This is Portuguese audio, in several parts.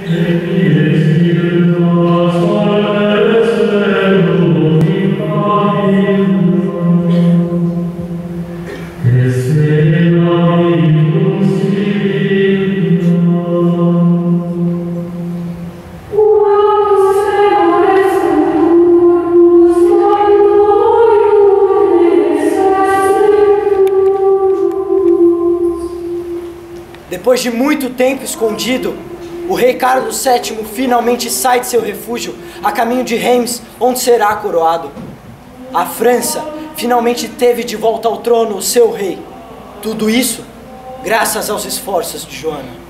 Depois de muito tempo escondido, o rei Carlos VII finalmente sai de seu refúgio a caminho de Reims, onde será coroado. A França finalmente teve de volta ao trono o seu rei. Tudo isso graças aos esforços de Joana.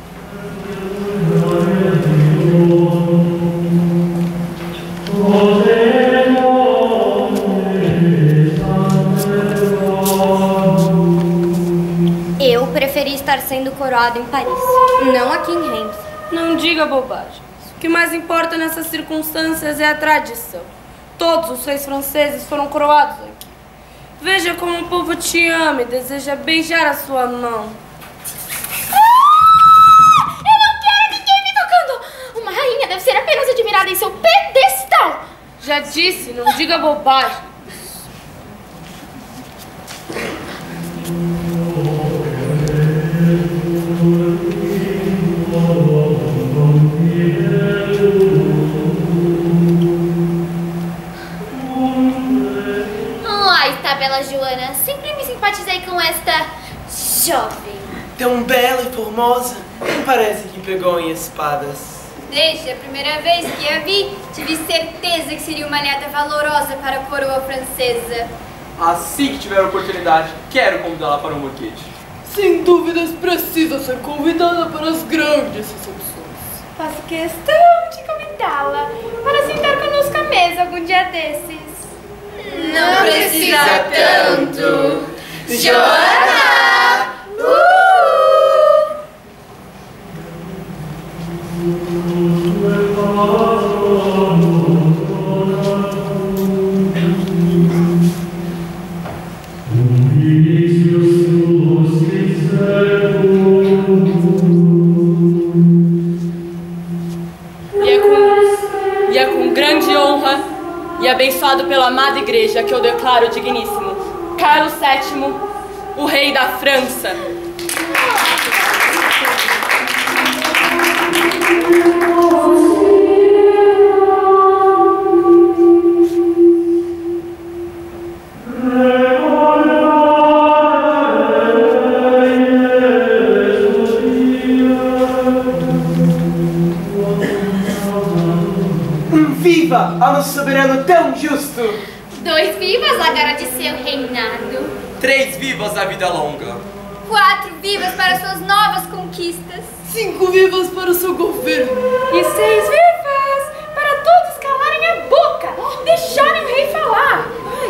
Eu preferi estar sendo coroado em Paris, não aqui em Reims. Não diga bobagem. O que mais importa nessas circunstâncias é a tradição. Todos os reis franceses foram coroados aqui. Veja como o povo te ama e deseja beijar a sua mão. Eu não quero ninguém me tocando! Uma rainha deve ser apenas admirada em seu pedestal! Já disse, não diga bobagem. Lá está a bela Joana. Sempre me simpatizei com esta jovem. Tão bela e formosa, não parece que pegou em espadas. Desde a primeira vez que a vi, tive certeza que seria uma aliada valorosa para a coroa francesa. Assim que tiver a oportunidade, quero convidá-la para um banquete. Sem dúvidas, precisa ser convidada para as grandes recepções. Faço questão de convidá-la para sentar conosco à mesa algum dia desses. Não precisa tanto. Joana! E é com grande honra e abençoado pela amada igreja que eu declaro digníssimo Carlos VII, o rei da França. Viva ao nosso soberano tão justo! 2 vivas agora de seu reinado. 3 vivas a vida longa. 4 vivas para suas novas conquistas. 5 vivas para o seu governo. E 6 vivas para todos calarem a boca, deixarem o rei falar.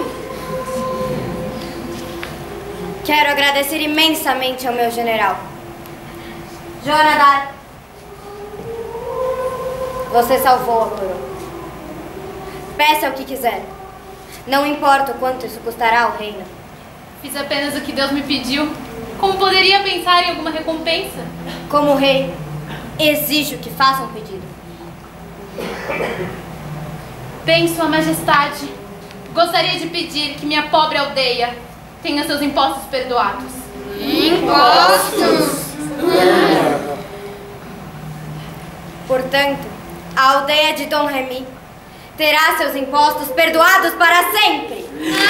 Quero agradecer imensamente ao meu general. Joana d'Arc, você salvou a coroa. Peça o que quiser. Não importa o quanto isso custará ao reino. Fiz apenas o que Deus me pediu. Como poderia pensar em alguma recompensa? Como rei, exijo que faça um pedido. Bem, Sua Majestade, gostaria de pedir que minha pobre aldeia tenha seus impostos perdoados. Impostos? Portanto, a aldeia de Dom Remy terá seus impostos perdoados para sempre.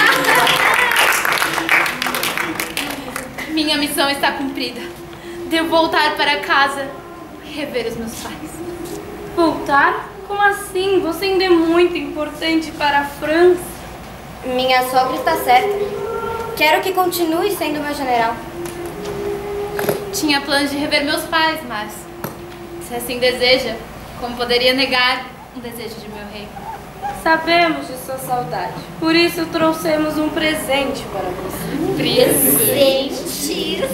Minha missão está cumprida. Devo voltar para casa e rever os meus pais. Voltar? Como assim? Você ainda é muito importante para a França. Minha sogra está certa. Quero que continue sendo meu general. Tinha planos de rever meus pais, mas se assim deseja, como poderia negar um desejo de meu rei? Sabemos de sua saudade. Por isso trouxemos um presente para você. Presentes?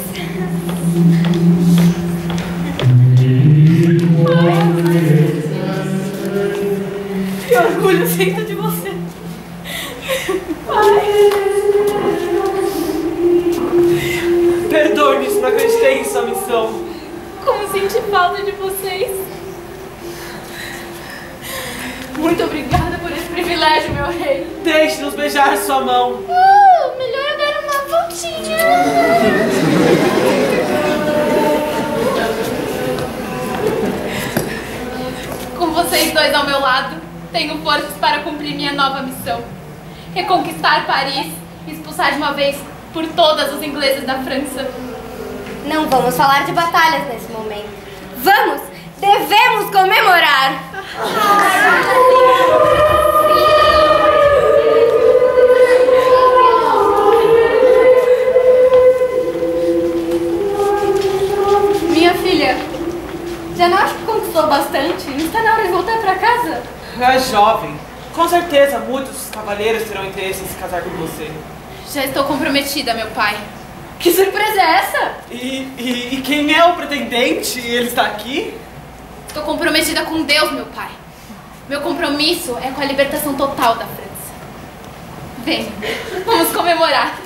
Que orgulho sinto de você. Perdoe-me se não acreditei em sua missão. Como senti falta de vocês. beijar sua mão. Melhor eu dar uma voltinha. Com vocês dois ao meu lado, tenho forças para cumprir minha nova missão. Reconquistar Paris e expulsar de uma vez por todas os ingleses da França. Não vamos falar de batalhas nesse momento. Vamos! Devemos comemorar! Minha filha, já não acho que conquistou bastante? Não está na hora de voltar para casa? É jovem. Com certeza, muitos cavalheiros terão interesse em se casar com você. Já estou comprometida, meu pai. Que surpresa é essa? E quem é o pretendente? Ele está aqui? Estou comprometida com Deus, meu pai. Meu compromisso é com a libertação total da França. Vem, vamos comemorar.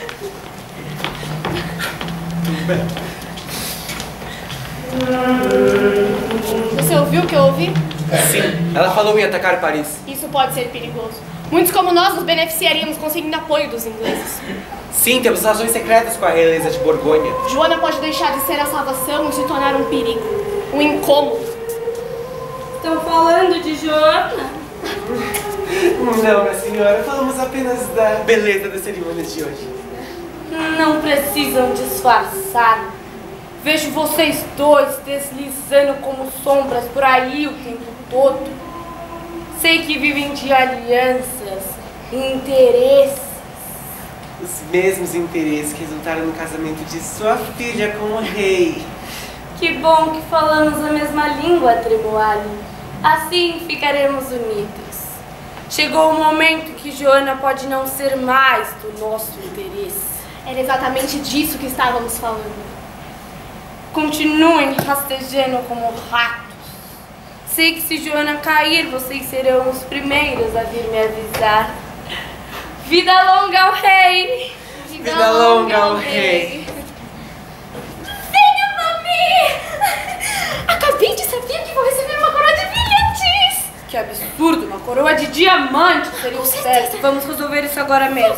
Você ouviu o que eu ouvi? Sim, ela falou em atacar Paris. Isso pode ser perigoso. Muitos como nós nos beneficiaríamos conseguindo apoio dos ingleses. Sim, temos relações secretas com a realeza de Borgonha. Joana pode deixar de ser a salvação e se tornar um perigo. Um incômodo. Estão falando de Joana? Não, minha senhora. Falamos apenas da beleza das cerimônias de hoje. Não precisam disfarçar. Vejo vocês dois deslizando como sombras por aí o tempo todo. Sei que vivem de alianças, interesses. Os mesmos interesses que resultaram no casamento de sua filha com o rei. Que bom que falamos a mesma língua, Tremoali. Assim ficaremos unidos. Chegou o momento que Joana pode não ser mais do nosso interesse. Era exatamente disso que estávamos falando. Continuem rastejando como ratos. Sei que se Joana cair, vocês serão os primeiros a vir me avisar. Vida longa ao rei! Vida longa ao rei! Venha, mami! Acabei de saber que vou receber uma coroa de brilhantes! Que absurdo! Uma coroa de diamante seria o certo. Vamos resolver isso agora mesmo.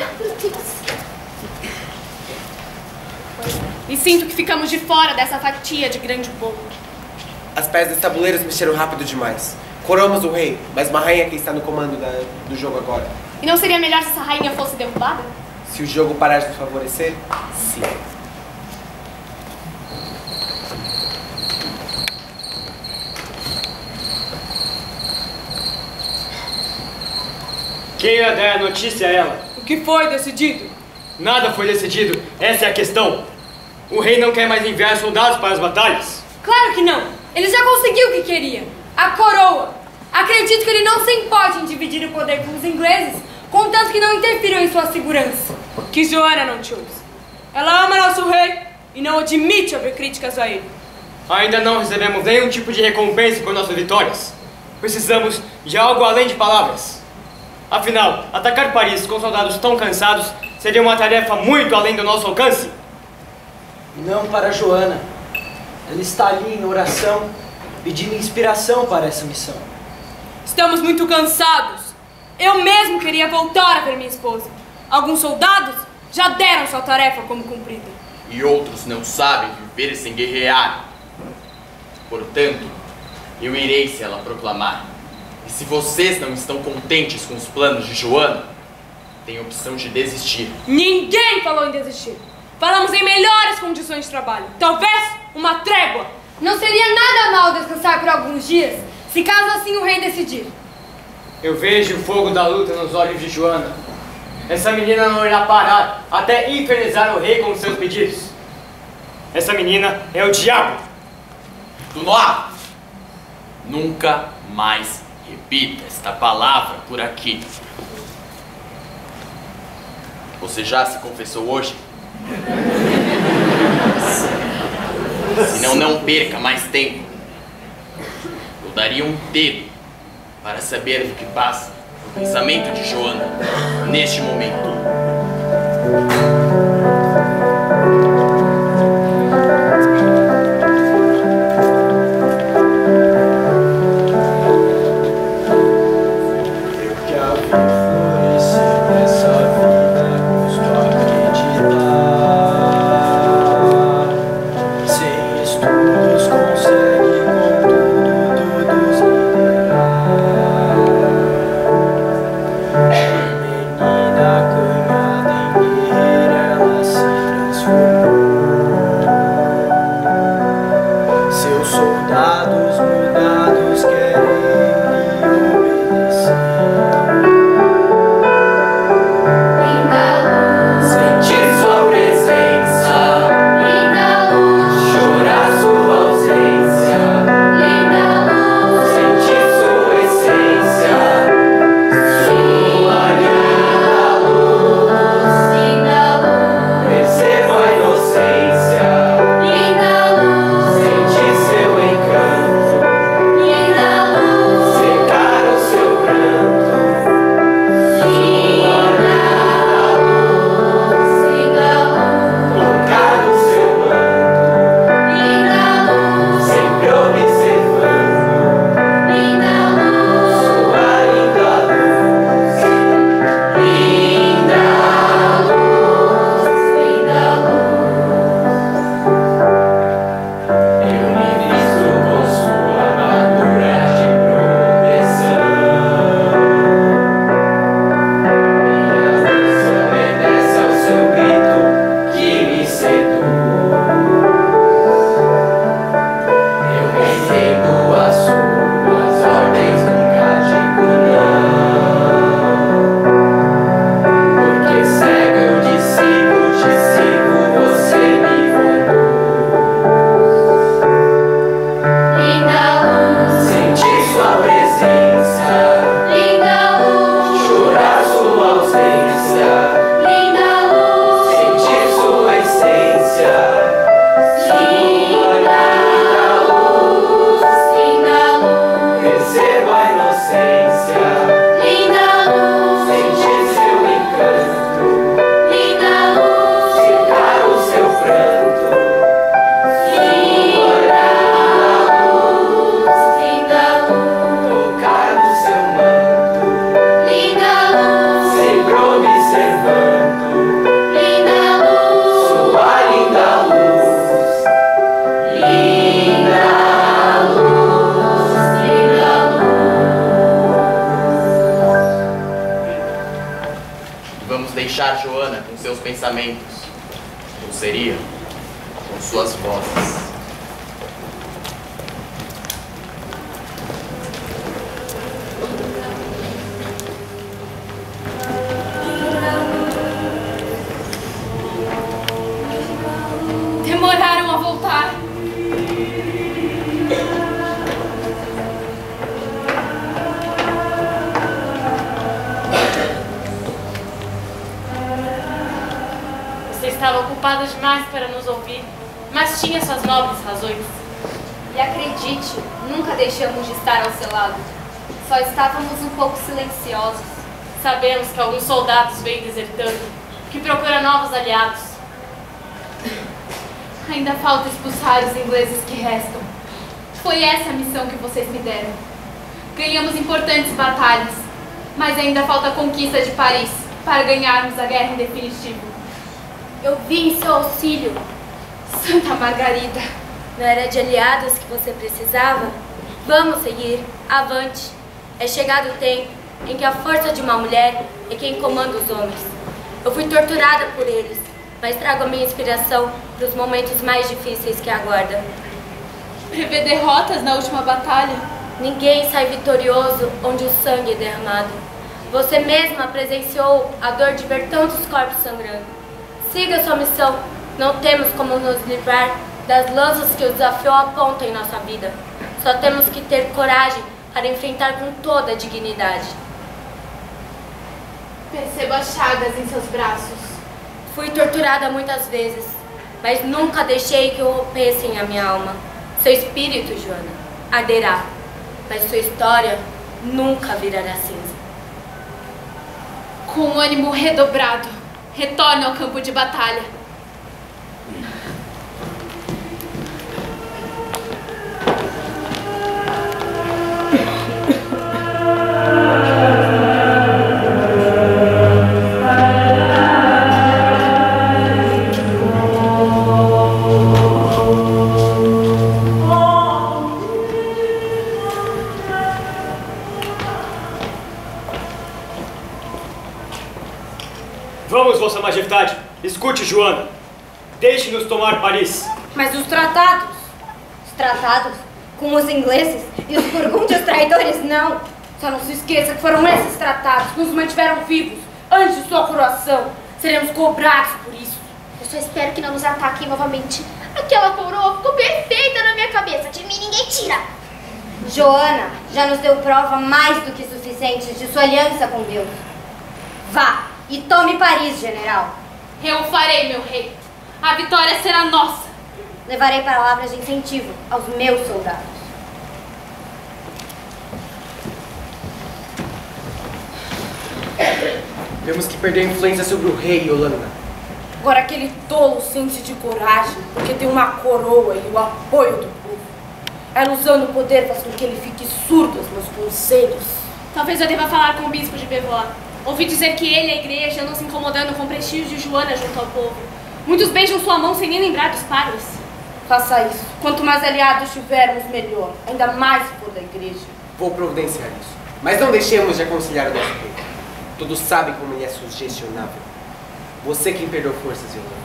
E sinto que ficamos de fora dessa fatia de grande bolo. As peças dos tabuleiros mexeram rápido demais. Coroamos o rei, mas uma rainha que está no comando do jogo agora. E não seria melhor se essa rainha fosse derrubada? Se o jogo parar de nos favorecer, sim. Quem ia dar a notícia a ela? O que foi decidido? Nada foi decidido, essa é a questão. O rei não quer mais enviar soldados para as batalhas. Claro que não! Ele já conseguiu o que queria. A coroa. Acredito que ele não se importa em dividir o poder com os ingleses, contanto que não interfiram em sua segurança. Que Joana não te ouça. Ela ama nosso rei e não admite haver críticas a ele. Ainda não recebemos nenhum tipo de recompensa por nossas vitórias. Precisamos de algo além de palavras. Afinal, atacar Paris com soldados tão cansados seria uma tarefa muito além do nosso alcance. Não para Joana. Ela está ali em oração, pedindo inspiração para essa missão. Estamos muito cansados. Eu mesmo queria voltar a ver minha esposa. Alguns soldados já deram sua tarefa como cumprida. E outros não sabem viver sem guerrear. Portanto, eu irei se ela proclamar. E se vocês não estão contentes com os planos de Joana, tem a opção de desistir. Ninguém falou em desistir. Falamos em melhores condições de trabalho. Talvez uma trégua. Não seria nada mal descansar por alguns dias, se caso assim o rei decidir. Eu vejo o fogo da luta nos olhos de Joana. Essa menina não irá parar até infernizar o rei com seus pedidos. Essa menina é o diabo. Dunois, nunca mais repita esta palavra por aqui. Você já se confessou hoje? Senão não perca mais tempo. Eu daria um dedo para saber do que passa no pensamento de Joana neste momento. Eu que a vi florescer. soldados mudados querem me obedecer. Linda luz, sentir sua presença. Linda luz, chorar sua ausência. Linda luz, sentir sua essência. Sua linda luz, linda luz, perceba a inocência. Linda luz, sentir seu encanto. Linda luz, secar o seu pranto. Linda luz, linda luz, tocar o seu manto. Linda luz, sempre observando. Linda luz, sua linda luz. Linda luz, linda luz. Eu me visto com sua armadura de proteção. Minha luz obedece ao seu grito que me seduz. Eu entendo as suas ordens, nunca digo não. Porque cego eu te sigo, você me conduz. Linda luz, sentir sua presença. Linda luz, chorar sua ausência. Linda luz, sentir sua essência. Linda luz, perceba a inocência. Linda luz, sentir seu encanto. Linda luz, secar o seu pranto. Linda luz, tocar no seu manto. Linda luz, sempre observando. Linda luz, sua linda luz. Linda luz, linda luz. Vamos deixar Joana com seus pensamentos. Ou seria com suas vozes. Demoraram a voltar. Você estava ocupada demais para nos ouvir, mas tinha suas nobres razões. E acredite, nunca deixamos de estar ao seu lado. Só estávamos um pouco silenciosos. Sabemos que alguns soldados vêm desertando, que procura novos aliados. Ainda falta expulsar os ingleses que restam. Foi essa a missão que vocês me deram. Ganhamos importantes batalhas, mas ainda falta a conquista de Paris para ganharmos a guerra em definitivo. Eu vim em seu auxílio. Santa Margarida. Não era de aliados que você precisava? Vamos seguir, avante. É chegado o tempo em que a força de uma mulher é quem comanda os homens. Eu fui torturada por eles, mas trago a minha inspiração para os momentos mais difíceis que aguardam. Prevê derrotas na última batalha? Ninguém sai vitorioso onde o sangue é derramado. Você mesma presenciou a dor de ver tantos corpos sangrando. Siga sua missão. Não temos como nos livrar das lanças que o desafio aponta em nossa vida. Só temos que ter coragem para enfrentar com toda a dignidade. Percebo as chagas em seus braços. Fui torturada muitas vezes, mas nunca deixei que rompessem a minha alma. Seu espírito, Joana, arderá, mas sua história nunca virará cinza. Com ânimo redobrado, retorne ao campo de batalha. Vamos, Vossa Majestade. Escute, Joana. Deixe-nos tomar Paris. Mas os tratados? Os tratados? Com os ingleses e os burgúndios traidores, não. Só não se esqueça que foram esses tratados que nos mantiveram vivos antes de sua coroação. Seremos cobrados por isso. Eu só espero que não nos ataquem novamente. Aquela coroa ficou perfeita na minha cabeça. De mim ninguém tira. Joana já nos deu prova mais do que suficiente de sua aliança com Deus. Vá e tome Paris, general. Eu o farei, meu rei. A vitória será nossa. Levarei palavras de incentivo aos meus soldados. Temos que perder a influência sobre o rei, Yolanda. Agora aquele tolo sente de coragem porque tem uma coroa e o apoio do povo. Ela usando o poder faz com que ele fique surdo aos meus conselhos. Talvez eu deva falar com o bispo de Beauvoir. Ouvi dizer que ele e a igreja andam se incomodando com o prestígio de Joana junto ao povo. Muitos beijam sua mão sem nem lembrar dos padres. Faça isso. Quanto mais aliados tivermos, melhor. Ainda mais se for da igreja. Vou providenciar isso. Mas não deixemos de aconselhar o nosso rei. Todos sabem como ele é sugestionável. Você quem perdeu forças, Yolanda.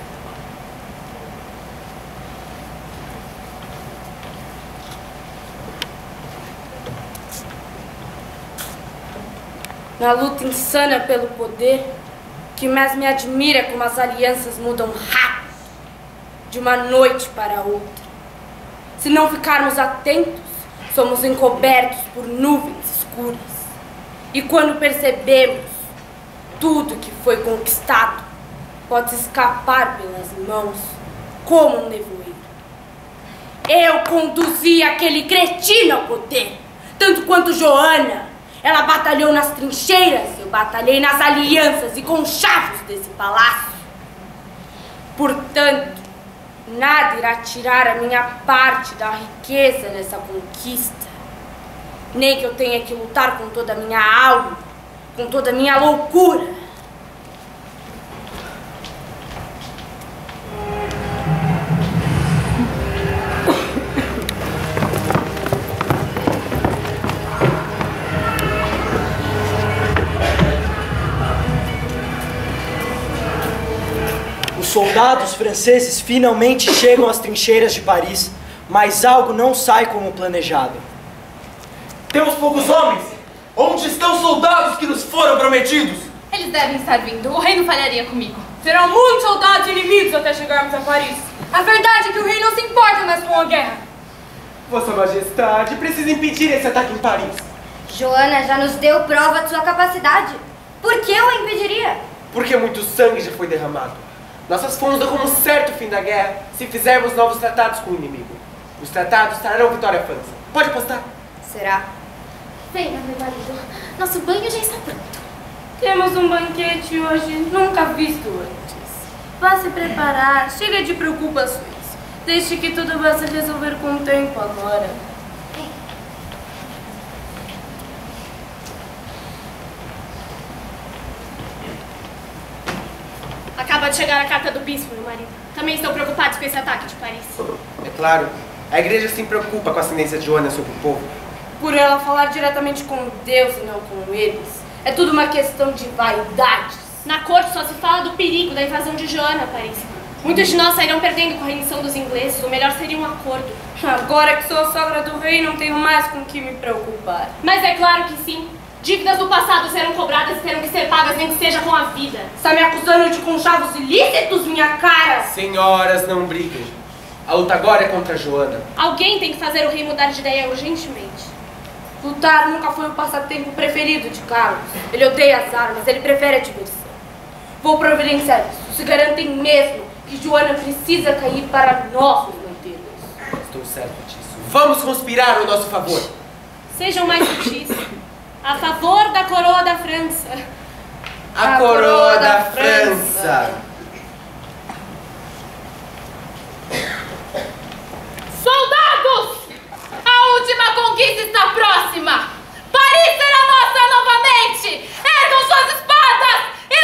Na luta insana pelo poder, o que mais me admira é como as alianças mudam rápido, de uma noite para outra. Se não ficarmos atentos, somos encobertos por nuvens escuras. E quando percebemos, tudo que foi conquistado pode escapar pelas mãos, como um nevoeiro. Eu conduzi aquele cretino ao poder, tanto quanto Joana. Ela batalhou nas trincheiras, eu batalhei nas alianças e conchavos desse palácio. Portanto, nada irá tirar a minha parte da riqueza dessa conquista. Nem que eu tenha que lutar com toda a minha alma, com toda a minha loucura. Os soldados franceses finalmente chegam às trincheiras de Paris, mas algo não sai como planejado. Temos poucos homens! Onde estão os soldados que nos foram prometidos? Eles devem estar vindo. O rei não falharia comigo. Serão muitos soldados inimigos até chegarmos a Paris. A verdade é que o rei não se importa mais com a guerra. Vossa Majestade precisa impedir esse ataque em Paris. Joana já nos deu prova de sua capacidade. Por que eu a impediria? Porque muito sangue já foi derramado. Nossas fontes dão como certo o fim da guerra se fizermos novos tratados com o inimigo. Os tratados trarão vitória à França. Pode apostar? Será? Venha, meu marido. Nosso banho já está pronto. Temos um banquete hoje nunca visto antes. Vá se preparar. Chega de preocupações. Deixe que tudo vá se resolver com o tempo agora. Acaba de chegar a carta do bispo, meu marido. Também estão preocupados com esse ataque de Paris. É claro. A igreja se preocupa com a ascendência de Joana sobre o povo. Por ela falar diretamente com Deus e não com eles. É tudo uma questão de vaidades. Na corte só se fala do perigo da invasão de Joana a Paris. Muitos de nós sairão perdendo com a rendição dos ingleses. O melhor seria um acordo. Agora que sou a sogra do rei, não tenho mais com o que me preocupar. Mas é claro que sim. Dívidas do passado serão cobradas e terão que ser pagas, nem que seja com a vida. Está me acusando de conchavos ilícitos, minha cara? Senhoras, não briguem. A luta agora é contra Joana. Alguém tem que fazer o rei mudar de ideia urgentemente. Lutar nunca foi o passatempo preferido de Carlos. Ele odeia as armas, ele prefere a diversão. Vou providenciar isso. Se garantem mesmo que Joana precisa cair para nós nos mantermos. Estou certo disso. Vamos conspirar ao nosso favor. Sejam mais sutis. A favor da coroa da França. A coroa da França. Soldados! A última conquista está próxima! Paris será nossa novamente! Ergam suas espadas e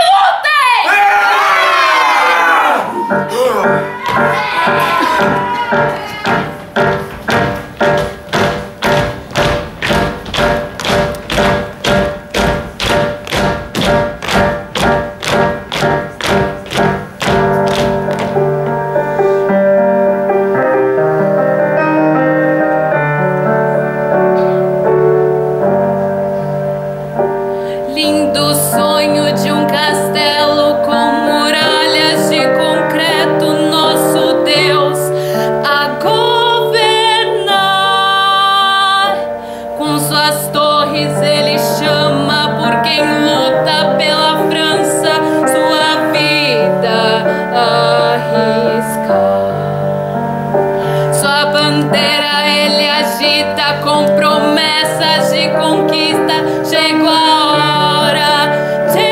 lutem! Paris ele chama por quem luta pela França, sua vida arriscar. Sua bandeira ele agita com promessas de conquista. Chegou a hora de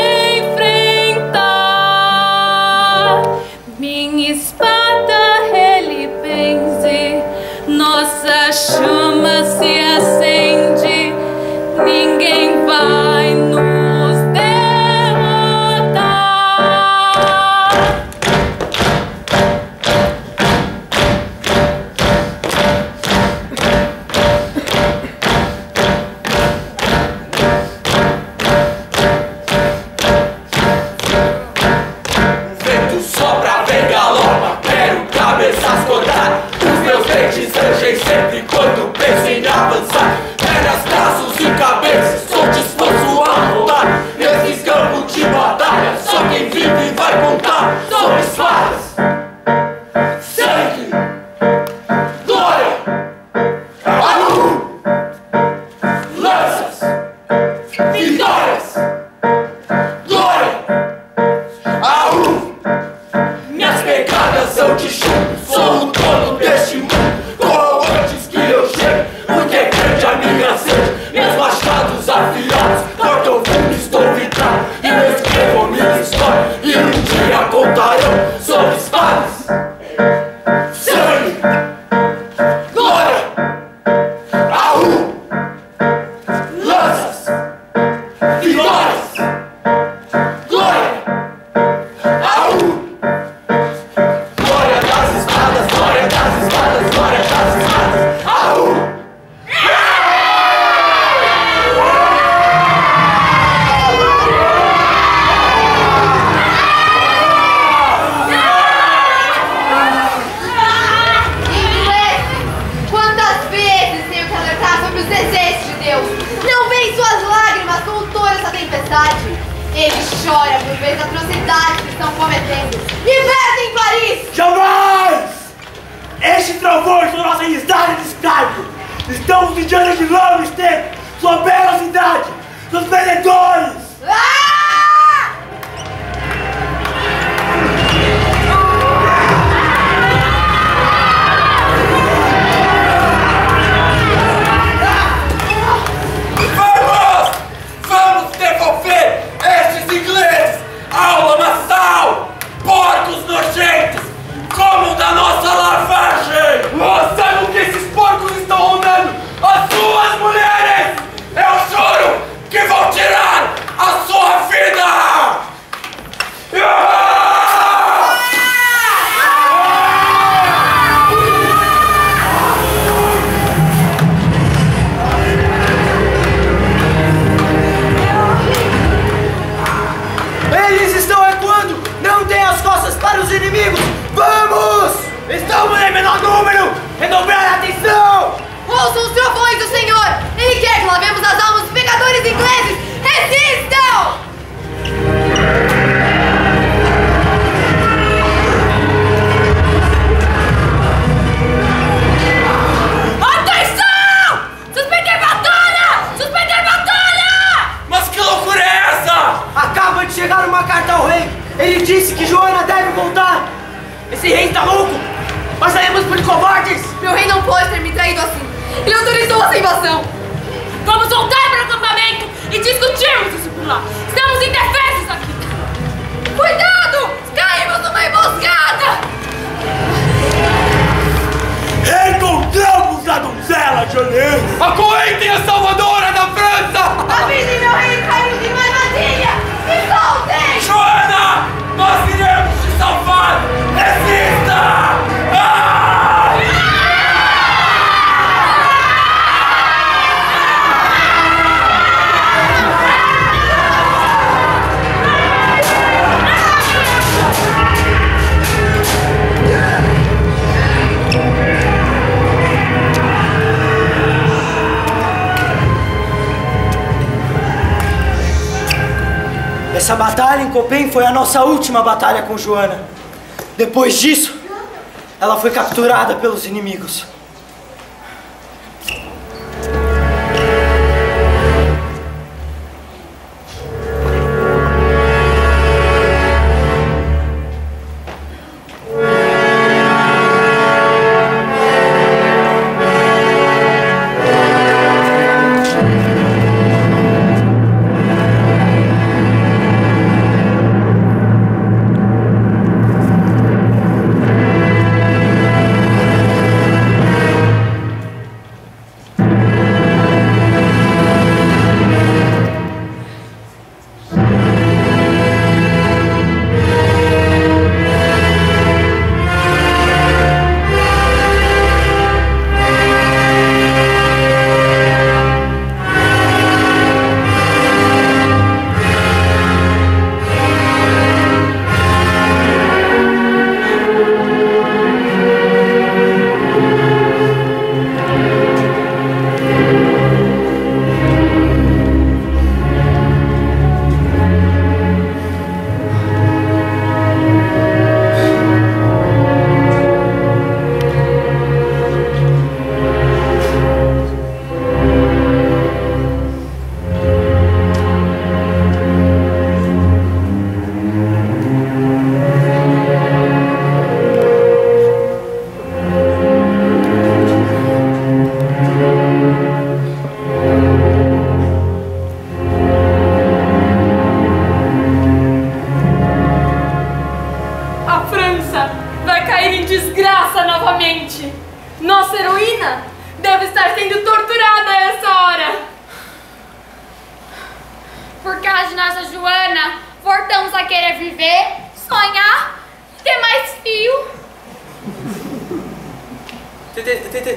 enfrentar. Minha espada ele benze, nossa chama se acende. Ninguém vai nos derrotar. O vento sopra, vem galopa, quero cabeças cortar. Os meus dentes rangem sempre quando penso em avançar. Pernas, braços e cabeças, estou disposto a rolar. Nesses campos de batalha, só quem vive vai contar. São espadas, sangue, glória, lanças, vitórias, glória, minhas pegadas são de chumbo, sou o dono deste mundo. Corro antes que eu chegue, porque é grande a minha sede. Meus machados afiados cortam fundo, estou vidrado. E eu escrevo minha história, e um dia contarão sobre espadas, sangue, glória, lanças, vitórias, glória, glória das espadas, glória das espadas, glória das espadas. Inglês, quantas vezes tenho que alertar sobre os desejos de Deus? Não veem suas lágrimas como toda essa tempestade. Ele chora por ver as atrocidades que estão cometendo. Libertem Paris! Jamais! Este trovões são nossa cidade de escravo. Estamos vigiando de longo tempo sua bela cidade, seus vendedores! Vamos devolver estes ingleses ao lamaçal! Porcos nojentos! Comam da nossa lavagem! Sabe o que esses porcos estão rondando? As suas mulheres! Eu juro que vou tirar a sua vida! Eles estão recuando! Não deem as costas para os inimigos! Vamos! Estamos em menor número! Redobrar a atenção! Ouçam os trovões do Senhor! Ele quer que lavemos as almas dos pecadores ingleses! Resistam! Atenção! Suspender batalha! Suspender batalha! Mas que loucura é essa? Acaba de chegar uma carta ao rei! Ele disse que Joana deve voltar! Esse rei está louco! Nós saímos por covardes! Meu rei não pode ter me traído assim! Ele autorizou essa invasão! Vamos voltar para o acampamento e discutirmos isso por lá! Estamos indefesos aqui! Cuidado! Caímos numa emboscada! Encontramos a donzela, Jones! Acorrentem a salvadora da França! Avisem meu rei caiu de uma armadilha! Me soltem! Joana! Nós iremos te salvar! Resista! Essa batalha em Copem foi a nossa última batalha com Joana. Depois disso, ela foi capturada pelos inimigos.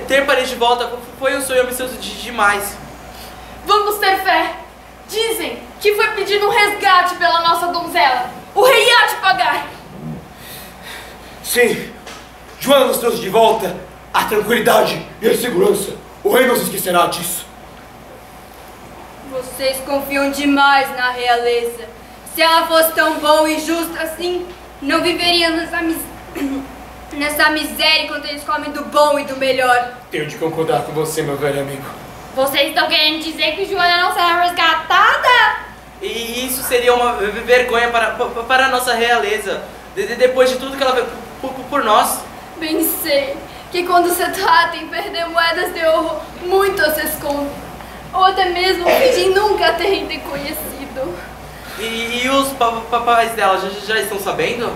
ter Paris de volta foi um sonho ambicioso demais. Vamos ter fé. Dizem que foi pedido um resgate pela nossa donzela. O rei há de pagar. Sim, Joana nos trouxe de volta a tranquilidade e a segurança. O rei não se esquecerá disso. Vocês confiam demais na realeza. Se ela fosse tão boa e justa assim, não viveriam nessa miséria enquanto eles comem do bom e do melhor. Tenho de concordar com você, meu velho amigo. Vocês estão querendo dizer que Joana não será resgatada? E isso seria uma vergonha para a nossa realeza, depois de tudo que ela fez por nós. Bem sei que quando se trata em perder moedas de ouro, muitos se escondem, ou até mesmo fingem nunca terem te conhecido. E os papais dela já estão sabendo?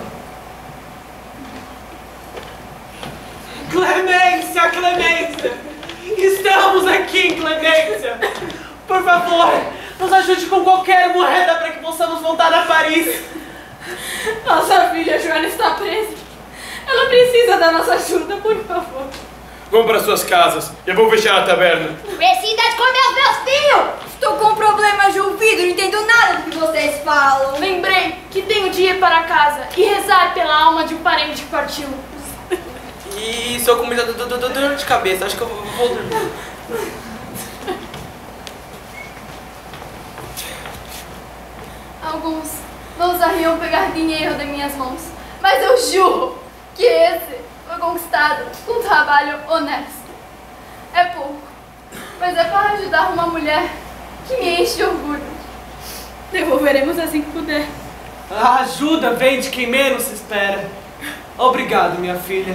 Clemência, Clemência! Estamos aqui, Clemência! Por favor, nos ajude com qualquer moeda para que possamos voltar a Paris. Nossa filha Joana está presa. Ela precisa da nossa ajuda, por favor. Vão para suas casas. Eu vou fechar a taberna. Precisa de comer os meus filhos! Estou com problemas de ouvido, não entendo nada do que vocês falam. Lembrei que tenho de ir para casa e rezar pela alma de um parente que partiu. E estou com muita dor de cabeça, acho que eu vou dormir. Alguns ousariam pegar dinheiro de minhas mãos, mas eu juro que esse foi conquistado com trabalho honesto. É pouco, mas é para ajudar uma mulher que me enche de orgulho. Devolveremos assim que puder. A ajuda vem de quem menos se espera. Obrigado, minha filha.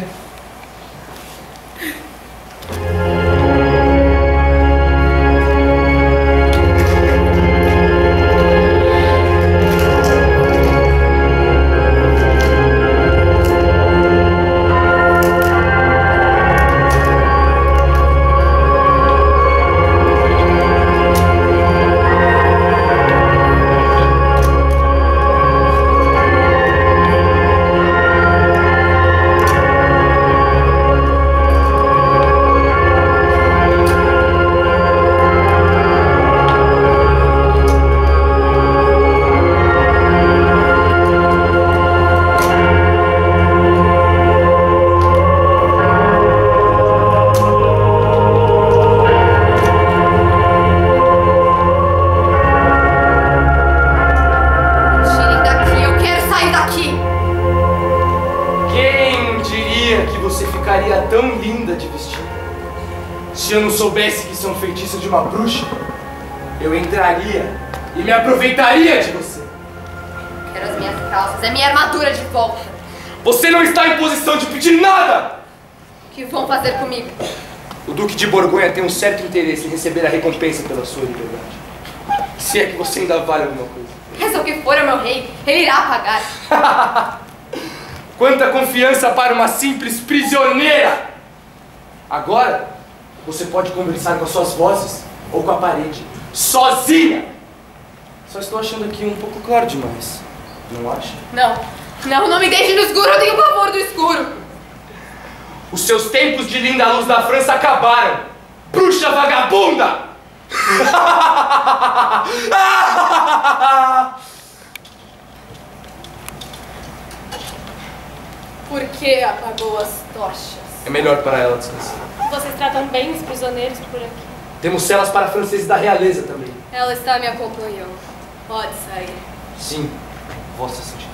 Se eu não soubesse que são feitiços de uma bruxa, eu entraria e me aproveitaria de você. Quero as minhas calças, a minha armadura de volta. Você não está em posição de pedir nada! O que vão fazer comigo? O Duque de Borgonha tem um certo interesse em receber a recompensa pela sua liberdade. Se é que você ainda vale alguma coisa. Seja o que for, é meu rei, ele irá pagar. Quanta confiança para uma simples prisioneira! Agora, você pode conversar com as suas vozes ou com a parede, sozinha! Só estou achando aqui um pouco claro demais, não acha? Não me deixe no escuro, eu tenho pavor do escuro! Os seus tempos de linda luz da França acabaram! Bruxa vagabunda! Por que apagou as tochas? É melhor para ela descansar. Vocês tratam bem os prisioneiros por aqui? Temos celas para franceses da realeza também. Ela está me acompanhando. Pode sair. Sim, vossa santidade.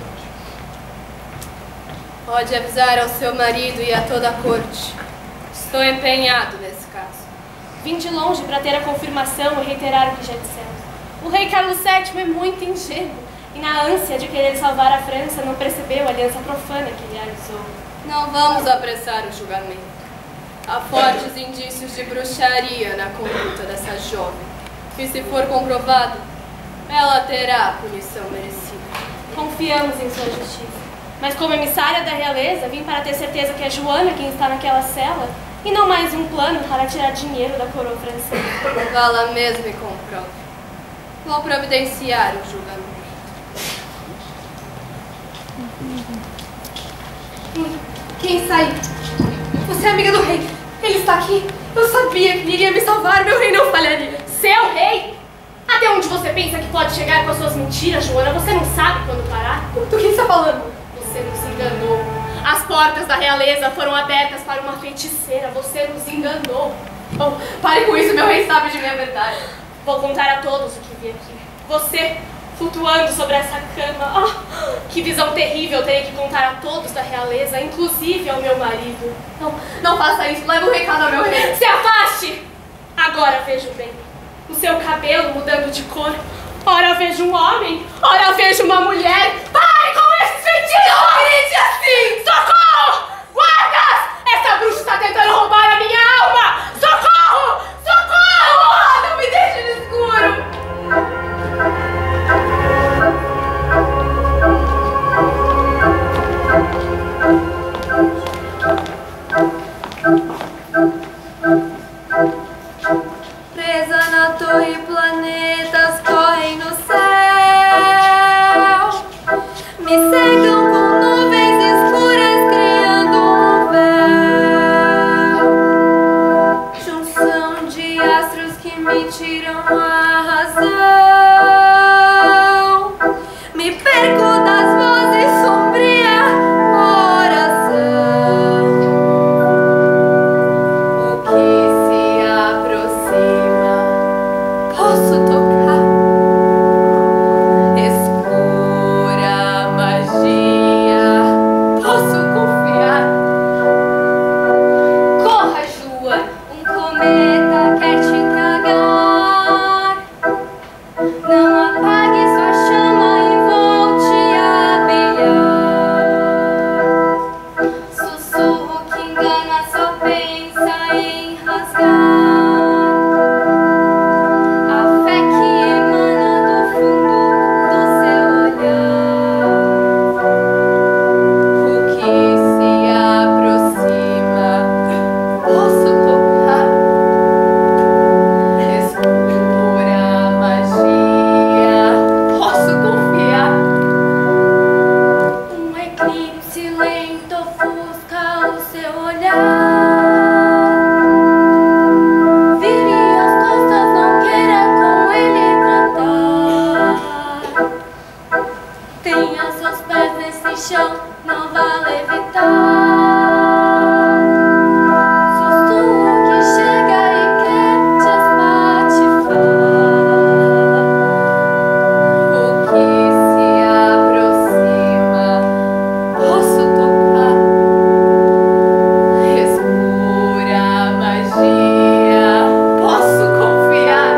Pode avisar ao seu marido e a toda a corte. Estou empenhado nesse caso. Vim de longe para ter a confirmação e reiterar o que já dissemos. O rei Carlos VII é muito ingênuo e, na ânsia de querer salvar a França, não percebeu a aliança profana que ele realizou. Não vamos apressar o julgamento. Há fortes indícios de bruxaria na conduta dessa jovem. E se for comprovado, ela terá a punição merecida. Confiamos em sua justiça. Mas como emissária da realeza, vim para ter certeza que é Joana quem está naquela cela e não mais um plano para tirar dinheiro da coroa francesa. Fala mesmo e comprove. Vou providenciar o julgamento. Quem sai? Você é amiga do rei. Ele está aqui. Eu sabia que ele iria me salvar. Meu rei não falharia. Seu rei? Até onde você pensa que pode chegar com as suas mentiras, Joana? Você não sabe quando parar? Do que você está falando? Você nos enganou. As portas da realeza foram abertas para uma feiticeira. Você nos enganou. Oh, pare com isso, meu rei sabe de minha verdade. Vou contar a todos o que vi aqui. Você, flutuando sobre essa cama. Oh, que visão terrível. Eu terei que contar a todos da realeza, inclusive ao meu marido. Não faça isso. Leve um recado ao meu rei. Se afaste! Agora vejo bem. O seu cabelo mudando de cor. Ora vejo um homem, ora vejo uma mulher. Pare com esses feitiços! Não grite assim! Socorro! Guardas! Essa bruxa está tentando roubar a minha alma! Socorro! Socorro! Não me deixe no escuro! Presa na torre, planetas correm no céu, me cegam com nuvens escuras, criando um véu, junção de astros que me tiram a razão, me perco das vozes sombria oração, o que se aproxima posso tocar, escura magia, posso confiar. Corra, Joana! Um cometa quer te tragar, não apague sua chama e volte a brilhar. Sussurro que engana só pensa em rasgar. A fé que emana do fundo do seu olhar, o que se aproxima posso tocar, escura magia, posso confiar. Um eclipse lento ofusca o seu olhar. Vire as costas, não queira com ele tratar. Tenha seus pés nesse chão, não vá levitar. Sussurro que chega e quer te espatifar. O que se aproxima posso tocar, escura magia, posso confiar.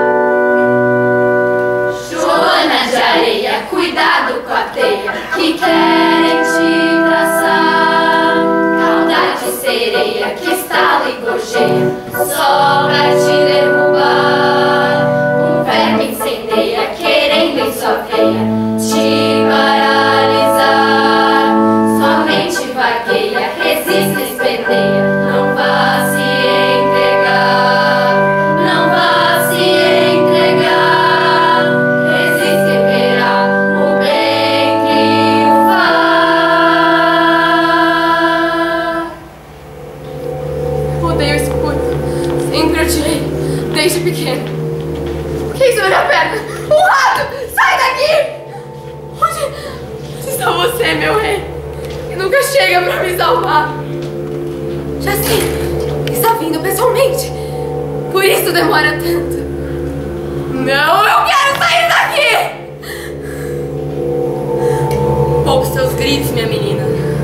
Joana de areia, cuidado com a teia que querem te traçar. Cauda de sereia que estala e gorjeia só pra te derrubar. Um verme incendeia querendo em sua veia te paralisar. Sua mente vagueia, resiste, espenteia, não vá se entregar. Não vá se entregar. Resiste e verá o bem triunfar. Odeio o escuro. Sempre odiei. Desde pequeno. O que é isso na minha perna? Um rato! Sai daqui! Onde está você, meu rei? Que nunca chega pra me salvar. Já sei. Está vindo pessoalmente. Por isso demora tanto. Não, eu quero sair daqui! Poupe seus gritos, minha menina.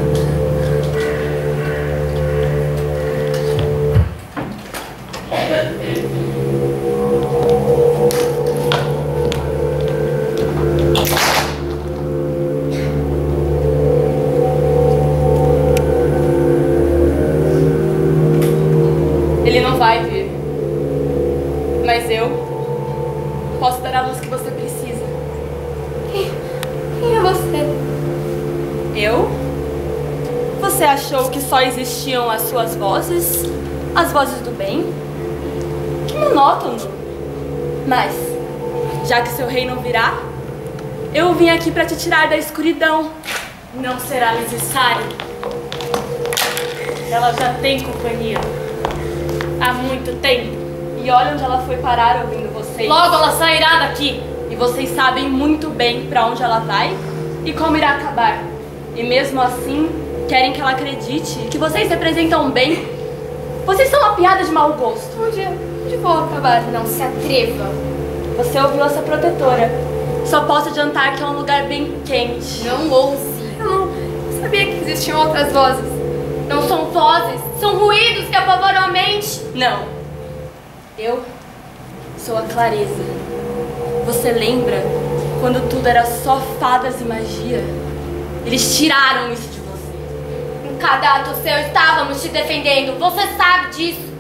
Ele não vai vir. Mas eu posso dar a luz que você precisa. Quem é você? Eu? Você achou que só existiam as suas vozes? As vozes do bem? Que monótono. Mas, já que seu rei não virá, eu vim aqui pra te tirar da escuridão. Não será necessário. Ela já tem companhia. há muito tempo. E olha onde ela foi parar ouvindo vocês. Logo ela sairá daqui. E vocês sabem muito bem pra onde ela vai e como irá acabar. E mesmo assim, querem que ela acredite que vocês representam bem. Vocês são uma piada de mau gosto. Onde vou acabar? Não se atreva. Você ouviu essa protetora. Só posso adiantar que é um lugar bem quente. Não ouse. Eu não sabia que existiam outras vozes. Não são vozes, são ruídos que apavoram a mente. Não. Eu sou a clareza. Você lembra quando tudo era só fadas e magia? Eles tiraram isso de você. Em cada ato seu estávamos te defendendo, você sabe disso.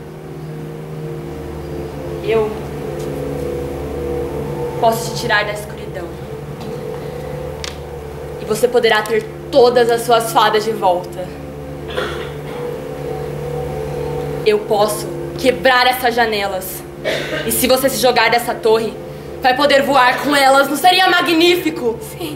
Eu posso te tirar da escuridão. E você poderá ter todas as suas fadas de volta. Eu posso quebrar essas janelas. E se você se jogar dessa torre, vai poder voar com elas. Não seria magnífico? Sim.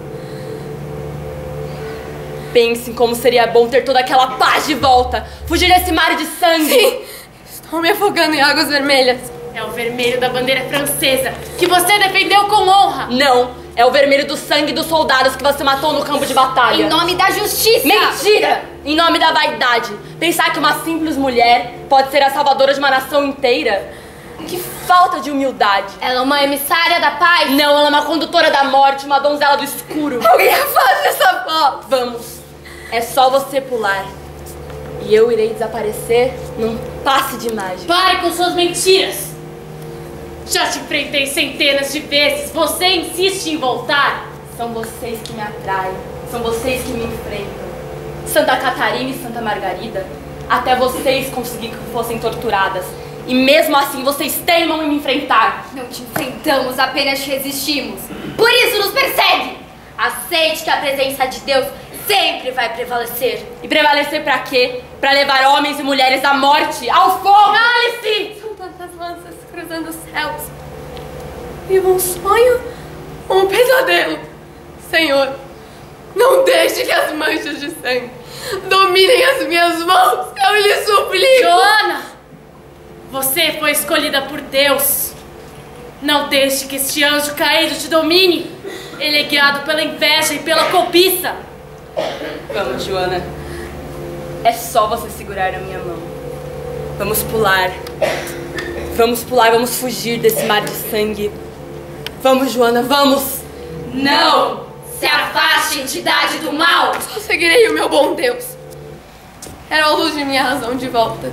Pense em como seria bom ter toda aquela paz de volta. Fugir desse mar de sangue. Sim. Estou me afogando em águas vermelhas. É o vermelho da bandeira francesa, que você defendeu com honra. Não. É o vermelho do sangue dos soldados que você matou no campo de batalha. Em nome da justiça. Mentira! Em nome da vaidade. Pensar que uma simples mulher pode ser a salvadora de uma nação inteira. Que falta de humildade. Ela é uma emissária da paz. Não, ela é uma condutora da morte, uma donzela do escuro. Alguém afaste essa foto. Vamos. É só você pular. E eu irei desaparecer num passe de mágica. Pare com suas mentiras. Já te enfrentei centenas de vezes. Você insiste em voltar? São vocês que me atraem. São vocês que me enfrentam. Santa Catarina e Santa Margarida, até vocês conseguiram que fossem torturadas. E mesmo assim vocês teimam em me enfrentar. Não te enfrentamos, apenas te resistimos. Por isso nos persegue. Aceite que a presença de Deus sempre vai prevalecer. E prevalecer pra quê? Pra levar homens e mulheres à morte, ao fogo! Cale-se! São tantas lanças cruzando os céus. Vivo um sonho ou um pesadelo? Senhor, não deixe que as manchas de sangue dominem as minhas mãos. Eu lhe suplico. Joana, você foi escolhida por Deus. Não deixe que este anjo caído te domine. Ele é guiado pela inveja e pela cobiça. Vamos, Joana. É só você segurar na minha mão. Vamos pular. Vamos pular, vamos fugir desse mar de sangue. Vamos, Joana, vamos! Não! Se afaste, entidade do mal! Só seguirei o meu bom Deus. Era a luz de minha razão de volta.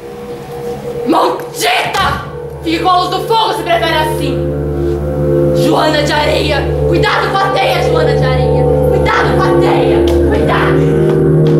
Maldita! Fique com a luz do fogo se prefere assim! Joana de areia! Cuidado com a teia, Joana de areia! Cuidado com a teia! Cuidado!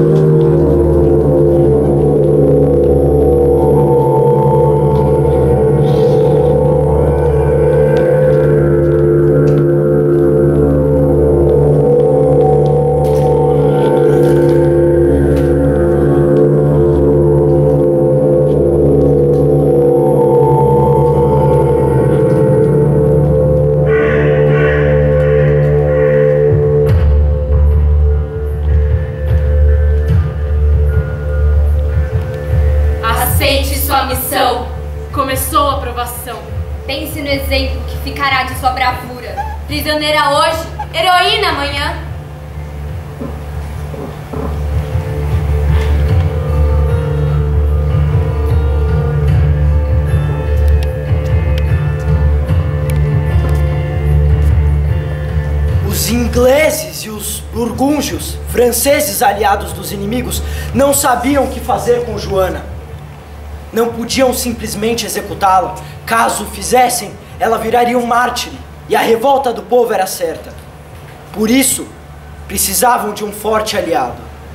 Começou a aprovação. Pense no exemplo que ficará de sua bravura. Prisioneira hoje, heroína amanhã. Os ingleses e os burgúndios, franceses aliados dos inimigos, não sabiam o que fazer com Joana. Não podiam simplesmente executá-la. Caso o fizessem, ela viraria um mártir e a revolta do povo era certa. Por isso, precisavam de um forte aliado.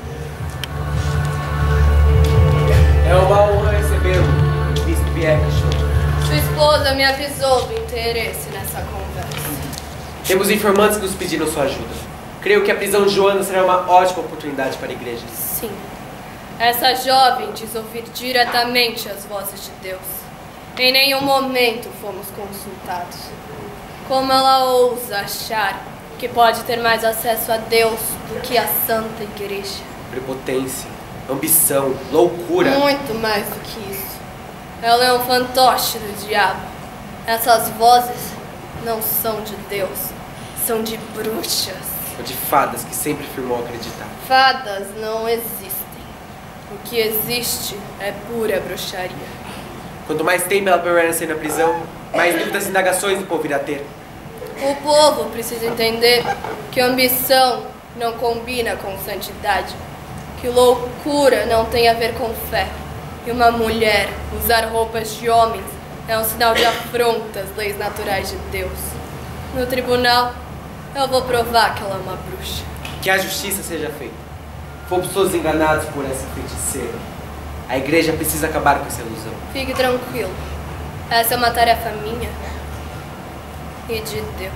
É uma honra recebê-lo, Bispo Pierre. Sua esposa me avisou do interesse nessa conversa. Temos informantes que nos pediram sua ajuda. Creio que a prisão de Joana será uma ótima oportunidade para a igreja. Sim. Essa jovem diz ouvir diretamente as vozes de Deus. Em nenhum momento fomos consultados. Como ela ousa achar que pode ter mais acesso a Deus do que a Santa Igreja? Prepotência, ambição, loucura. Muito mais do que isso. Ela é um fantoche do diabo. Essas vozes não são de Deus, são de bruxas. Ou de fadas que sempre afirmou acreditar. Fadas não existem. O que existe é pura bruxaria. Quanto mais tempo ela permanecer na prisão, mais dúvidas e indagações o povo irá ter. O povo precisa entender que ambição não combina com santidade, que loucura não tem a ver com fé, e uma mulher usar roupas de homens é um sinal de afronta às leis naturais de Deus. No tribunal, eu vou provar que ela é uma bruxa. Que a justiça seja feita. Fomos todos enganados por essa feiticeira. A igreja precisa acabar com essa ilusão. Fique tranquilo. Essa é uma tarefa minha e de Deus.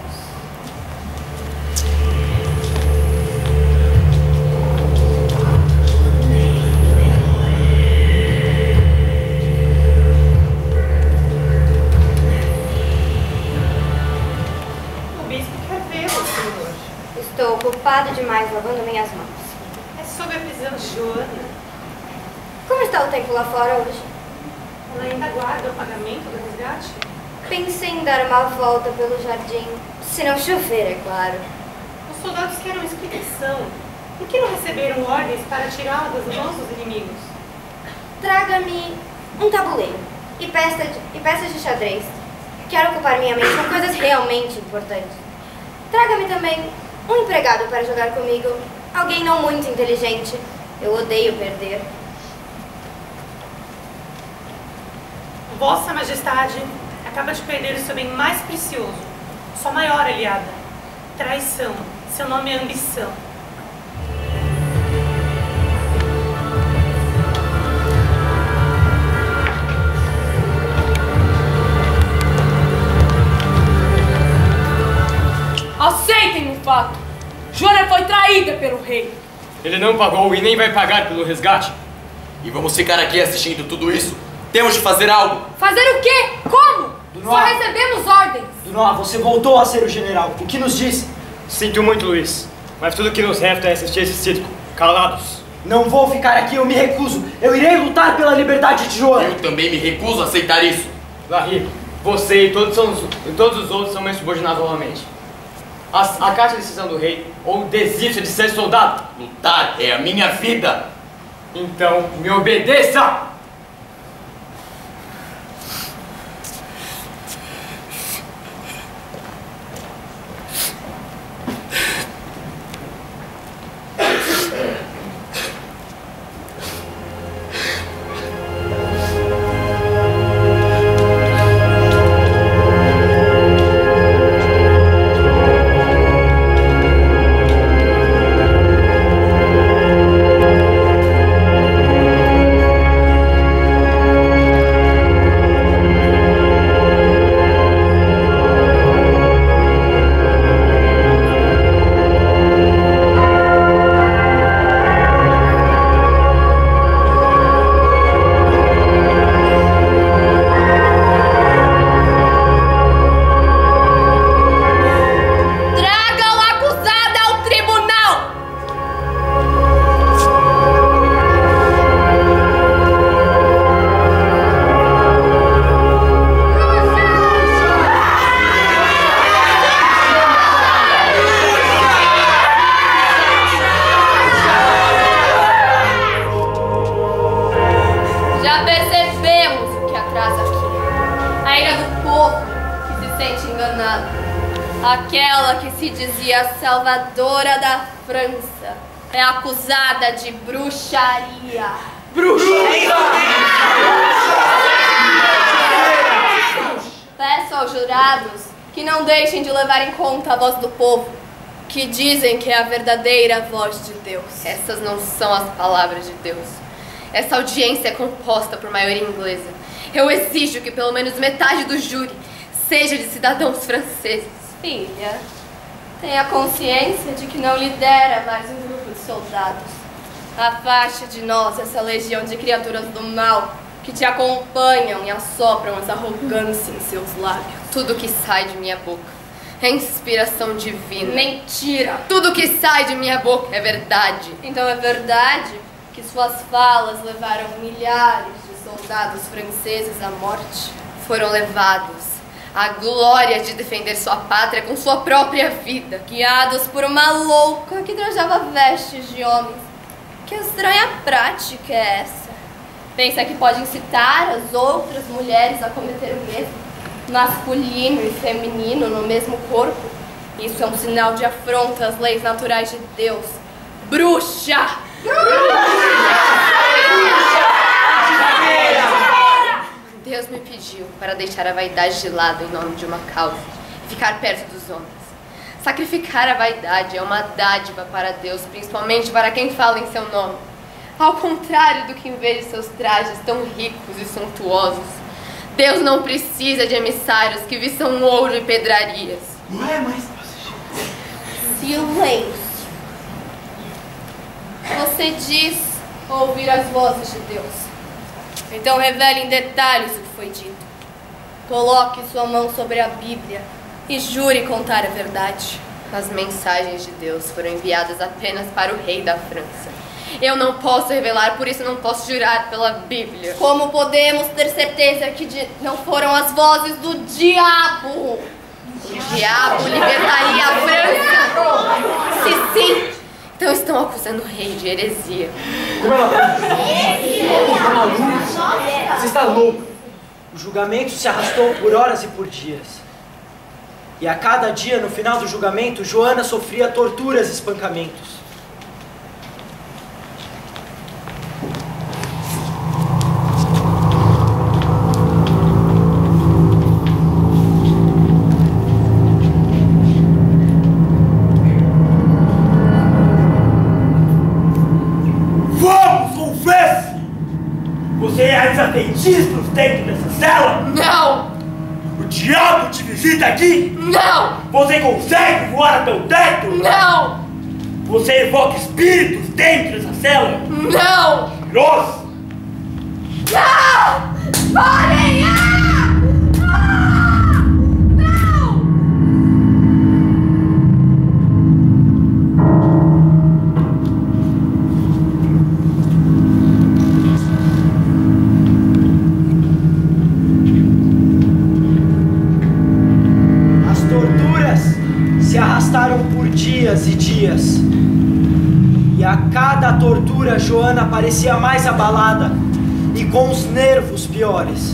O bispo quer vê-lo, senhor. Estou ocupado demais lavando minhas mãos. É sobre a prisão de Joana. Como está o tempo lá fora hoje? Ela ainda aguarda o pagamento do resgate? Pensei em dar uma volta pelo jardim, se não chover, é claro. Os soldados querem uma explicação. Por que não receberam ordens para tirá-la das mãos dos inimigos? Traga-me um tabuleiro e peças de xadrez. Quero ocupar minha mente com coisas realmente importantes. Traga-me também um empregado para jogar comigo, alguém não muito inteligente. Eu odeio perder. Vossa Majestade acaba de perder o seu bem mais precioso, sua maior aliada. Traição. Seu nome é ambição. Aceitem o fato. Joana foi traída pelo rei. Ele não pagou e nem vai pagar pelo resgate. E vamos ficar aqui assistindo tudo isso? Temos de fazer algo. Fazer o quê? Como? Só recebemos ordens. Dunois, você voltou a ser o general. O que nos diz? Sinto muito, Luiz. Mas tudo que nos resta é assistir esse circo. Calados. Não vou ficar aqui, eu me recuso. Eu irei lutar pela liberdade de Joana. Eu também me recuso a aceitar isso. Larry, você e todos os outros são meus subordinados novamente. Acate a decisão do rei ou desista de ser soldado. Lutar é a minha vida. Então, me obedeça! Aquela que se dizia salvadora da França é acusada de bruxaria. Bruxaria! Peço aos jurados que não deixem de levar em conta a voz do povo, que dizem que é a verdadeira voz de Deus. Essas não são as palavras de Deus. Essa audiência é composta por maioria inglesa. Eu exijo que pelo menos metade do júri seja de cidadãos franceses. Filha, tenha consciência de que não lidera mais um grupo de soldados. Afaste de nós essa legião de criaturas do mal que te acompanham e assopram essa arrogância em seus lábios. Tudo que sai de minha boca é inspiração divina. Mentira! Tudo que sai de minha boca é verdade. Então é verdade que suas falas levaram milhares de soldados soldados franceses à morte, foram levados à glória de defender sua pátria com sua própria vida, guiados por uma louca que trajava vestes de homens. Que estranha prática é essa? Pensa que pode incitar as outras mulheres a cometer o mesmo? Masculino e feminino no mesmo corpo? Isso é um sinal de afronta às leis naturais de Deus. Bruxa! Deus me pediu para deixar a vaidade de lado em nome de uma causa e ficar perto dos homens. Sacrificar a vaidade é uma dádiva para Deus, principalmente para quem fala em seu nome. Ao contrário do que inveja seus trajes tão ricos e suntuosos, Deus não precisa de emissários que vistam ouro e pedrarias. Ué, mas... Silêncio. Você diz ouvir as vozes de Deus. Então revele em detalhes o que foi dito. Coloque sua mão sobre a Bíblia e jure contar a verdade. As mensagens de Deus foram enviadas apenas para o rei da França. Eu não posso revelar, por isso não posso jurar pela Bíblia. Como podemos ter certeza que não foram as vozes do diabo? O diabo libertaria a França? Se sim, então estão acusando o rei de heresia. Como ela tá maluco? Você está louco. O julgamento se arrastou por horas e por dias. E a cada dia, no final do julgamento, Joana sofria torturas e espancamentos. Você é desatentistas dentro dessa cela? Não! O diabo te visita aqui? Não! Você consegue voar até o teto? Não! Você evoca espíritos dentro dessa cela? Não! Nossa! Não! Parem! Por dias e dias, e a cada tortura Joana parecia mais abalada e com os nervos piores.